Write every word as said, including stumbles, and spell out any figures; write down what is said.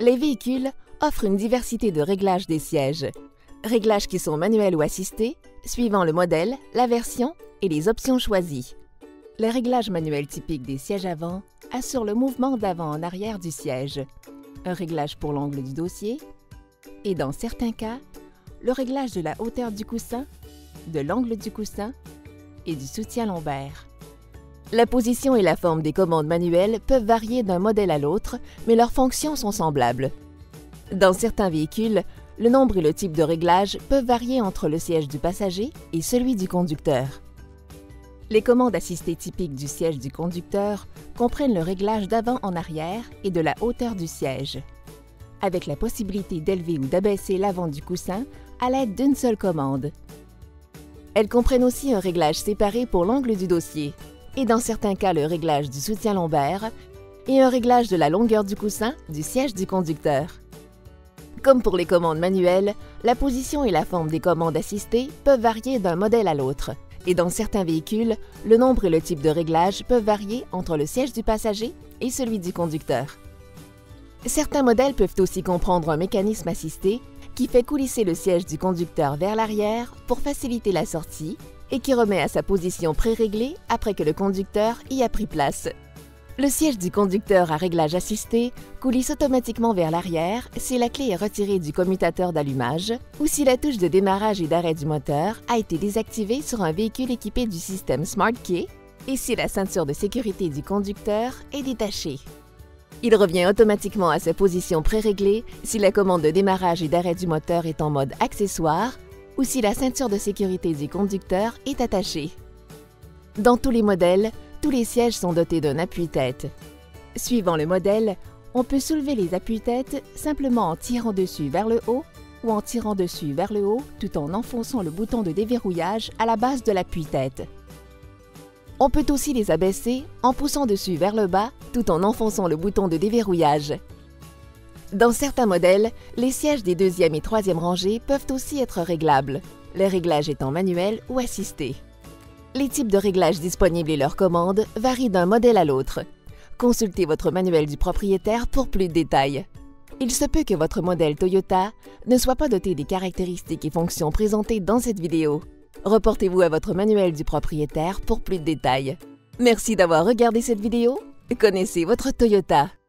Les véhicules offrent une diversité de réglages des sièges. Réglages qui sont manuels ou assistés, suivant le modèle, la version et les options choisies. Les réglages manuels typiques des sièges avant assurent le mouvement d'avant en arrière du siège, un réglage pour l'angle du dossier et, dans certains cas, le réglage de la hauteur du coussin, de l'angle du coussin et du soutien lombaire. La position et la forme des commandes manuelles peuvent varier d'un modèle à l'autre, mais leurs fonctions sont semblables. Dans certains véhicules, le nombre et le type de réglage peuvent varier entre le siège du passager et celui du conducteur. Les commandes assistées typiques du siège du conducteur comprennent le réglage d'avant en arrière et de la hauteur du siège, avec la possibilité d'élever ou d'abaisser l'avant du coussin à l'aide d'une seule commande. Elles comprennent aussi un réglage séparé pour l'angle du dossier, et dans certains cas le réglage du soutien lombaire et un réglage de la longueur du coussin du siège du conducteur. Comme pour les commandes manuelles, la position et la forme des commandes assistées peuvent varier d'un modèle à l'autre, et dans certains véhicules, le nombre et le type de réglage peuvent varier entre le siège du passager et celui du conducteur. Certains modèles peuvent aussi comprendre un mécanisme assisté qui fait coulisser le siège du conducteur vers l'arrière pour faciliter la sortie et qui remet à sa position pré-réglée après que le conducteur y a pris place. Le siège du conducteur à réglage assisté coulisse automatiquement vers l'arrière si la clé est retirée du commutateur d'allumage ou si la touche de démarrage et d'arrêt du moteur a été désactivée sur un véhicule équipé du système Smart Key et si la ceinture de sécurité du conducteur est détachée. Il revient automatiquement à sa position pré-réglée si la commande de démarrage et d'arrêt du moteur est en mode accessoire ou si la ceinture de sécurité du conducteur est attachée. Dans tous les modèles, tous les sièges sont dotés d'un appuie-tête. Suivant le modèle, on peut soulever les appuie-têtes simplement en tirant dessus vers le haut ou en tirant dessus vers le haut tout en enfonçant le bouton de déverrouillage à la base de l'appui-tête. On peut aussi les abaisser en poussant dessus vers le bas tout en enfonçant le bouton de déverrouillage. Dans certains modèles, les sièges des deuxième et troisième rangées peuvent aussi être réglables, les réglages étant manuels ou assistés. Les types de réglages disponibles et leurs commandes varient d'un modèle à l'autre. Consultez votre manuel du propriétaire pour plus de détails. Il se peut que votre modèle Toyota ne soit pas doté des caractéristiques et fonctions présentées dans cette vidéo. Reportez-vous à votre manuel du propriétaire pour plus de détails. Merci d'avoir regardé cette vidéo. Connaissez votre Toyota.